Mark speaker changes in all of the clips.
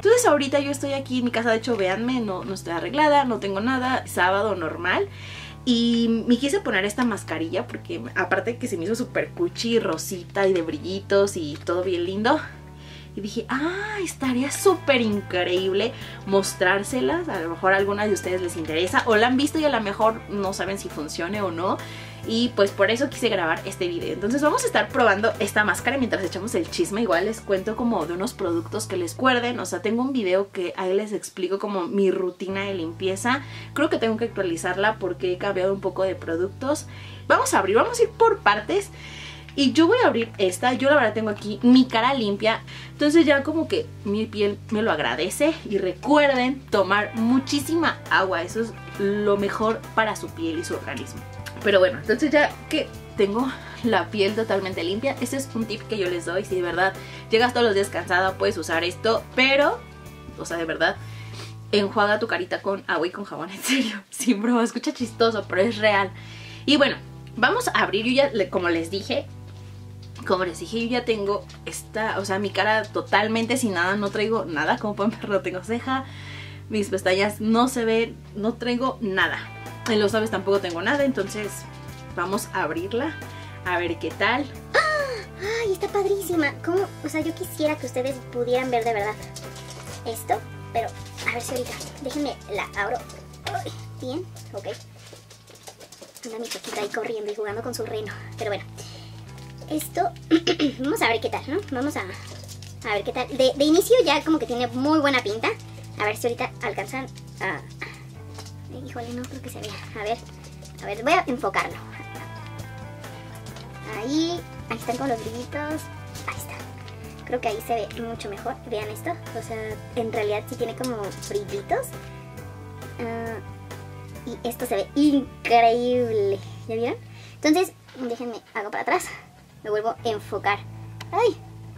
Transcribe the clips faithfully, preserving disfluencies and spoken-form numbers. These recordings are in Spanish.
Speaker 1: Entonces ahorita yo estoy aquí en mi casa, de hecho véanme, no, no estoy arreglada, no tengo nada, sábado normal. Y me quise poner esta mascarilla porque aparte que se me hizo súper cuchi, rosita y de brillitos y todo bien lindo. Y dije, ah, estaría súper increíble mostrárselas. A lo mejor a alguna de ustedes les interesa o la han visto y a lo mejor no saben si funcione o no. Y pues por eso quise grabar este video. Entonces vamos a estar probando esta máscara mientras echamos el chisme. Igual les cuento como de unos productos que les recuerden. O sea, tengo un video que ahí les explico como mi rutina de limpieza. Creo que tengo que actualizarla porque he cambiado un poco de productos. Vamos a abrir, vamos a ir por partes. Y yo voy a abrir esta, yo la verdad tengo aquí mi cara limpia. Entonces ya como que mi piel me lo agradece. Y recuerden tomar muchísima agua, eso es lo mejor para su piel y su organismo. Pero bueno, entonces ya que tengo la piel totalmente limpia, este es un tip que yo les doy. Si de verdad llegas todos los días cansada, puedes usar esto. Pero, o sea de verdad, enjuaga tu carita con agua y con jabón, en serio. Sin broma, escucha chistoso, pero es real. Y bueno, vamos a abrir, yo ya, como les dije... Como les dije, yo ya tengo esta, o sea, mi cara totalmente sin nada, no traigo nada, como pueden ver no tengo ceja, mis pestañas no se ven, no traigo nada. En los labios tampoco tengo nada, entonces vamos a abrirla, a ver qué tal.
Speaker 2: ¡Ah! ¡Ay, está padrísima! ¿Cómo? O sea, yo quisiera que ustedes pudieran ver de verdad esto, pero a ver si ahorita, déjenme la abro. Ay, bien, ok. Anda mi chiquita ahí corriendo y jugando con su reno, pero bueno. Esto, vamos a ver qué tal, ¿no? Vamos a, a ver qué tal. De, de inicio ya como que tiene muy buena pinta. A ver si ahorita alcanzan a... Ay, híjole, no creo que se vea. A ver, a ver, voy a enfocarlo. Ahí, ahí están con los brillitos. Ahí está. Creo que ahí se ve mucho mejor. Vean esto. O sea, en realidad sí tiene como brillitos. Uh, y esto se ve increíble. ¿Ya vieron? Entonces, déjenme, hago para atrás. Me vuelvo a enfocar. ¡Ay!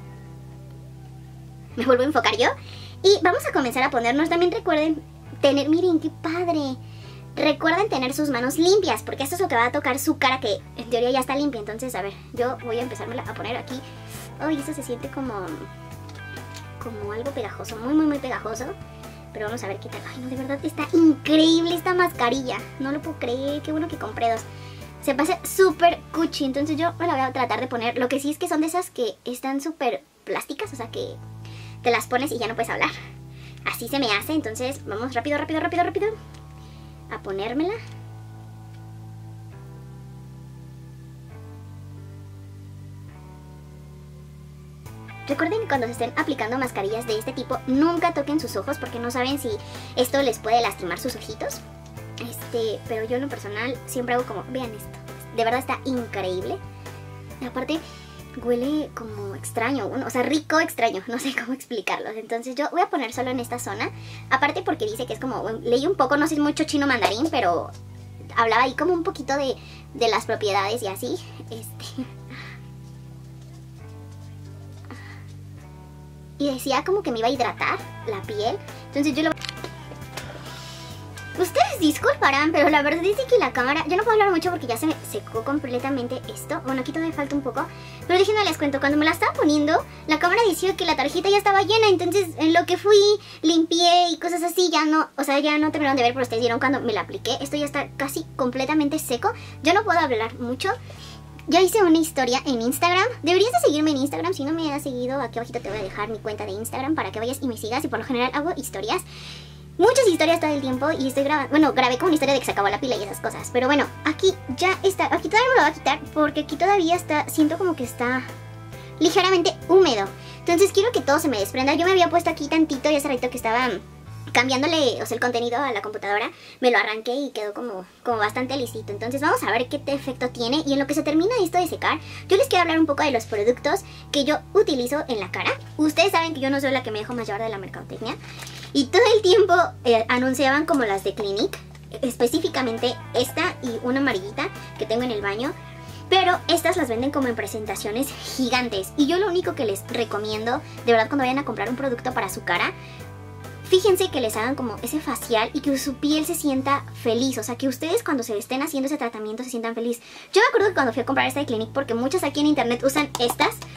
Speaker 2: Me vuelvo a enfocar yo. Y vamos a comenzar a ponernos. También recuerden tener... Miren, qué padre. Recuerden tener sus manos limpias, porque esto es lo que va a tocar su cara, que en teoría ya está limpia. Entonces, a ver, yo voy a empezármela a poner aquí. ¡Ay! Eso se siente como... Como algo pegajoso. Muy, muy, muy pegajoso. Pero vamos a ver qué tal. ¡Ay, no! De verdad está increíble esta mascarilla. No lo puedo creer. Qué bueno que compré dos. Se pasa súper cuchi, entonces yo me la voy a tratar de poner. Lo que sí es que son de esas que están súper plásticas, o sea que te las pones y ya no puedes hablar. Así se me hace, entonces vamos rápido, rápido, rápido, rápido a ponérmela. Recuerden que cuando se estén aplicando mascarillas de este tipo, nunca toquen sus ojos porque no saben si esto les puede lastimar sus ojitos. Este, pero yo en lo personal siempre hago como, vean esto, de verdad está increíble. Y aparte huele como extraño, o sea, rico extraño, no sé cómo explicarlo. Entonces yo voy a poner solo en esta zona. Aparte porque dice que es como, leí un poco, no sé mucho chino mandarín, pero hablaba ahí como un poquito de, de las propiedades y así. Este... Y decía como que me iba a hidratar la piel. Entonces yo lo... Ustedes disculparán, pero la verdad es que la cámara... Yo no puedo hablar mucho porque ya se me secó completamente esto. Bueno, aquí todavía falta un poco. Pero déjenme les cuento, cuando me la estaba poniendo, la cámara decía que la tarjeta ya estaba llena. Entonces, en lo que fui, limpié y cosas así, ya no... O sea, ya no terminaron de ver, pero ustedes vieron cuando me la apliqué. Esto ya está casi completamente seco. Yo no puedo hablar mucho. Ya hice una historia en Instagram. Deberías de seguirme en Instagram. Si no me has seguido, aquí abajito te voy a dejar mi cuenta de Instagram para que vayas y me sigas. Y por lo general hago historias. Muchas historias todo el tiempo y estoy grabando, bueno, grabé como una historia de que se acabó la pila y esas cosas. Pero bueno, aquí ya está, aquí todavía me lo voy a quitar porque aquí todavía está, siento como que está ligeramente húmedo. Entonces quiero que todo se me desprenda. Yo me había puesto aquí tantito y hace ratito que estaba cambiándole, o sea, el contenido a la computadora, me lo arranqué y quedó como, como bastante lisito. Entonces vamos a ver qué efecto tiene. Y en lo que se termina esto de secar, yo les quiero hablar un poco de los productos que yo utilizo en la cara. Ustedes saben que yo no soy la que me dejo más llevar de la mercadotecnia. Y todo el tiempo eh, anunciaban como las de Clinique, específicamente esta y una amarillita que tengo en el baño. Pero estas las venden como en presentaciones gigantes. Y yo lo único que les recomiendo, de verdad, cuando vayan a comprar un producto para su cara, fíjense que les hagan como ese facial y que su piel se sienta feliz. O sea, que ustedes cuando se estén haciendo ese tratamiento se sientan feliz. Yo me acuerdo que cuando fui a comprar esta de Clinique, porque muchas aquí en internet usan estas,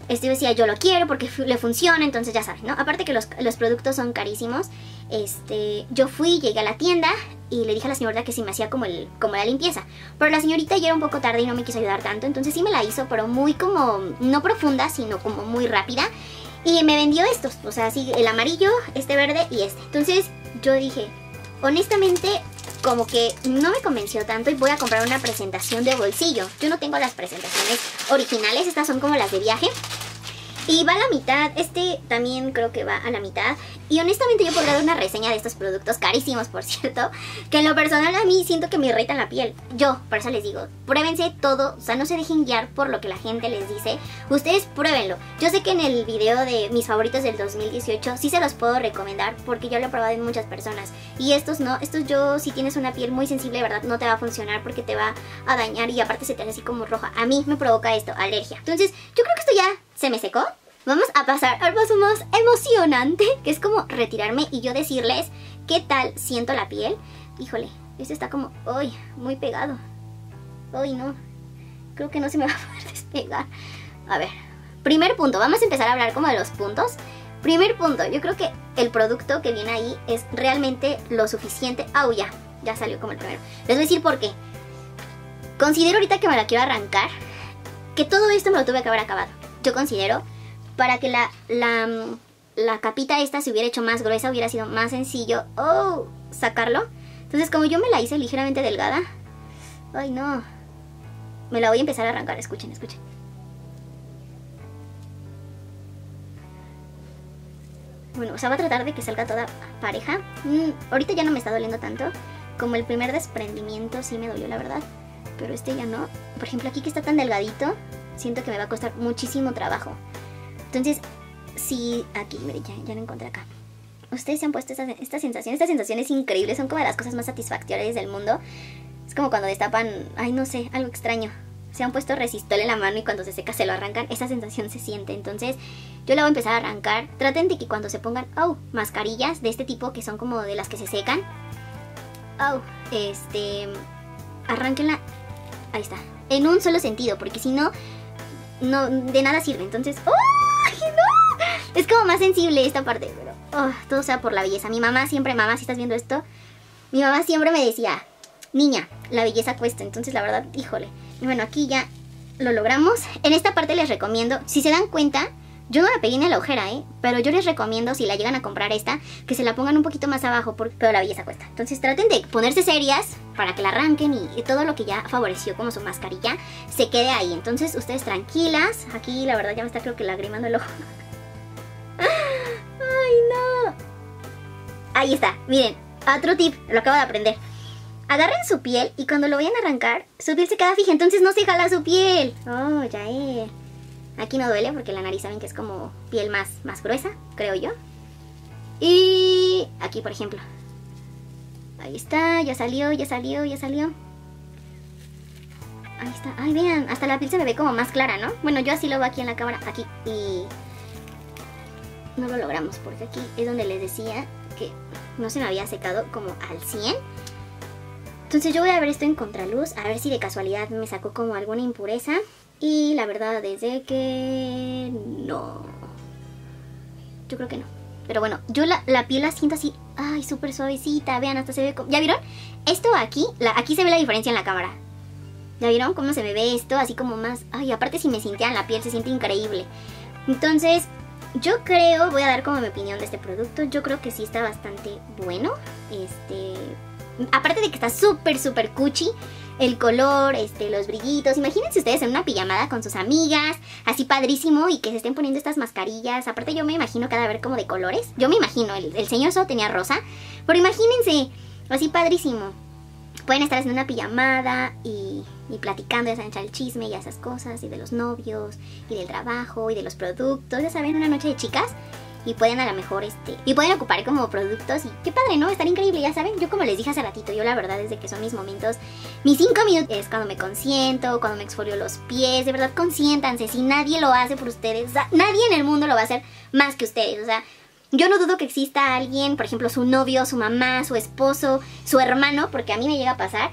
Speaker 2: Este, yo decía, yo lo quiero porque le funciona, entonces ya sabes, ¿no? Aparte que los, los productos son carísimos. Este, yo fui, llegué a la tienda y le dije a la señorita que si me hacía como, el, como la limpieza. Pero la señorita ya era un poco tarde y no me quiso ayudar tanto, entonces sí me la hizo, pero muy como, no profunda, sino como muy rápida. Y me vendió estos, o sea, así el amarillo, este verde y este. Entonces yo dije, honestamente, como que no me convenció tanto y voy a comprar una presentación de bolsillo. Yo no tengo las presentaciones originales, estas son como las de viaje. Y va a la mitad, este también creo que va a la mitad. Y honestamente yo podría dar una reseña de estos productos, carísimos por cierto, que en lo personal a mí siento que me irritan la piel. Yo, por eso les digo, pruébense todo, o sea, no se dejen guiar por lo que la gente les dice. Ustedes pruébenlo. Yo sé que en el video de mis favoritos del dos mil dieciocho sí se los puedo recomendar porque yo lo he probado en muchas personas. Y estos no, estos yo, si tienes una piel muy sensible, de verdad, no te va a funcionar porque te va a dañar y aparte se te hace así como roja. A mí me provoca esto, alergia. Entonces, yo creo que esto ya se me secó. Vamos a pasar al paso más emocionante, que es como retirarme y yo decirles qué tal siento la piel. Híjole, este está como, uy, muy pegado. Uy, no, creo que no se me va a poder despegar. A ver, primer punto, vamos a empezar a hablar como de los puntos. Primer punto, yo creo que el producto que viene ahí es realmente lo suficiente. Ah, ya, ya salió como el primero. Les voy a decir por qué. Considero ahorita que me la quiero arrancar, que todo esto me lo tuve que haber acabado. Yo considero... para que la, la, la capita esta se hubiera hecho más gruesa, hubiera sido más sencillo oh, sacarlo. Entonces como yo me la hice ligeramente delgada, ay no, me la voy a empezar a arrancar, escuchen, escuchen. Bueno, o sea, va a tratar de que salga toda pareja. mm, Ahorita ya no me está doliendo tanto. Como el primer desprendimiento sí me dolió la verdad, pero este ya no. Por ejemplo aquí que está tan delgadito, siento que me va a costar muchísimo trabajo. Entonces, si aquí, mire, ya, ya lo encontré acá. Ustedes se han puesto esta, esta sensación, esta sensación es increíble, son como de las cosas más satisfactorias del mundo. Es como cuando destapan, ay no sé, algo extraño. Se han puesto resistol en la mano y cuando se seca se lo arrancan, esa sensación se siente. Entonces, yo la voy a empezar a arrancar. Traten de que cuando se pongan, oh, mascarillas de este tipo que son como de las que se secan. Oh, este, arránquenla, ahí está, en un solo sentido, porque si no, no, de nada sirve. Entonces, ¡oh! No, es como más sensible esta parte, pero oh, todo sea por la belleza. Mi mamá siempre, mamá, si estás viendo esto, mi mamá siempre me decía, niña, la belleza cuesta. Entonces la verdad, híjole. Y bueno, aquí ya lo logramos. En esta parte les recomiendo, si se dan cuenta, yo no la pegué en la agujera, ¿eh? Pero yo les recomiendo, si la llegan a comprar esta, que se la pongan un poquito más abajo, porque pero la belleza cuesta. Entonces traten de ponerse serias para que la arranquen y, y todo lo que ya favoreció como su mascarilla se quede ahí. Entonces ustedes tranquilas. Aquí la verdad ya me está creo que lagrimando el ojo. ¡Ay, no! Ahí está, miren, otro tip, lo acabo de aprender. Agarren su piel y cuando lo vayan a arrancar, su piel se queda fija, entonces no se jala su piel. Oh, ya es. Aquí no duele porque la nariz saben que es como piel más, más gruesa, creo yo. Y aquí, por ejemplo. Ahí está, ya salió, ya salió, ya salió. Ahí está. Ay, vean, hasta la piel se me ve como más clara, ¿no? Bueno, yo así lo veo aquí en la cámara, aquí. Y no lo logramos porque aquí es donde les decía que no se me había secado como al cien. Entonces yo voy a ver esto en contraluz, a ver si de casualidad me sacó como alguna impureza. Y la verdad es de que no. Yo creo que no. Pero bueno, yo la, la piel la siento así, ay, súper suavecita. Vean, hasta se ve como... ¿Ya vieron? Esto aquí, la, aquí se ve la diferencia en la cámara. ¿Ya vieron cómo se me ve esto? Así como más... Ay, aparte si me sintean la piel se siente increíble. Entonces, yo creo, voy a dar como mi opinión de este producto. Yo creo que sí está bastante bueno. Este... Aparte de que está súper, súper cuchi. El color, este, los brillitos. Imagínense ustedes en una pijamada con sus amigas, así padrísimo, y que se estén poniendo estas mascarillas. Aparte yo me imagino cada vez como de colores. Yo me imagino, el, el señor solo tenía rosa. Pero imagínense, así padrísimo. Pueden estar haciendo una pijamada y, y platicando, ya saben, echar el chisme y esas cosas. Y de los novios, y del trabajo, y de los productos. Ya saben, una noche de chicas. Y pueden a lo mejor, este, y pueden ocupar como productos. Y qué padre, ¿no? Estar increíble, ya saben. Yo como les dije hace ratito, yo la verdad es de que son mis momentos. Mis cinco minutos es cuando me consiento, cuando me exfolio los pies. De verdad, consiéntanse. Si nadie lo hace por ustedes, o sea, nadie en el mundo lo va a hacer más que ustedes. O sea, yo no dudo que exista alguien, por ejemplo, su novio, su mamá, su esposo, su hermano, porque a mí me llega a pasar,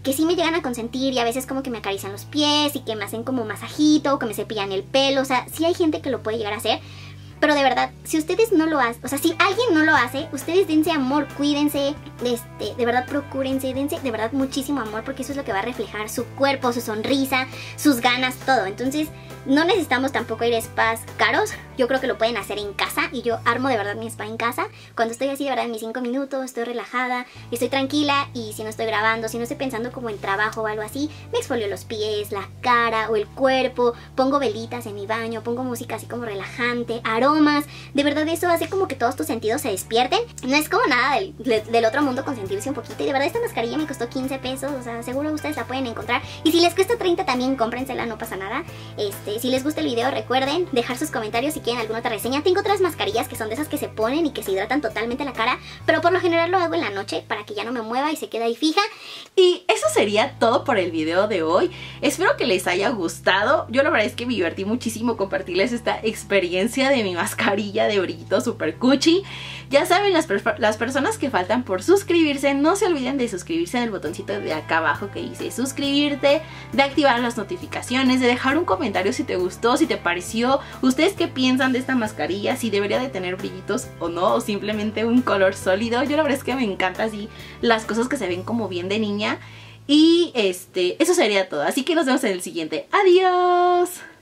Speaker 2: que sí me llegan a consentir y a veces como que me acarician los pies y que me hacen como masajito o que me cepillan el pelo. O sea, sí hay gente que lo puede llegar a hacer. Pero de verdad, si ustedes no lo hacen, o sea, si alguien no lo hace, ustedes dense amor, cuídense, este, de verdad procúrense, dense de verdad muchísimo amor, porque eso es lo que va a reflejar su cuerpo, su sonrisa, sus ganas, todo. Entonces, no necesitamos tampoco ir a spas caros. Yo creo que lo pueden hacer en casa y yo armo de verdad mi spa en casa. Cuando estoy así de verdad en mis cinco minutos, estoy relajada, estoy tranquila y si no estoy grabando, si no estoy pensando como en trabajo o algo así, me exfolio los pies, la cara o el cuerpo, pongo velitas en mi baño, pongo música así como relajante, aromas. De verdad eso hace como que todos tus sentidos se despierten. No es como nada del, del otro mundo consentirse un poquito. Y de verdad esta mascarilla me costó quince pesos, o sea, seguro ustedes la pueden encontrar. Y si les cuesta treinta también cómprensela, no pasa nada. Este, si les gusta el video recuerden dejar sus comentarios si quieren alguna otra reseña. Tengo otras mascarillas que son de esas que se ponen y que se hidratan totalmente la cara, pero por lo general lo hago en la noche para que ya no me mueva y se quede ahí fija.
Speaker 1: Y eso sería todo por el video de hoy. Espero que les haya gustado. Yo la verdad es que me divertí muchísimo compartirles esta experiencia de mi mascarilla de brillito super cuchi. Ya saben, las, per las personas que faltan por suscribirse, no se olviden de suscribirse en el botoncito de acá abajo que dice suscribirte, de activar las notificaciones, de dejar un comentario si te gustó, si te pareció, ustedes qué piensan de esta mascarilla, si debería de tener brillitos o no, o simplemente un color sólido. Yo la verdad es que me encanta así las cosas que se ven como bien de niña. Y este, eso sería todo, así que nos vemos en el siguiente. ¡Adiós!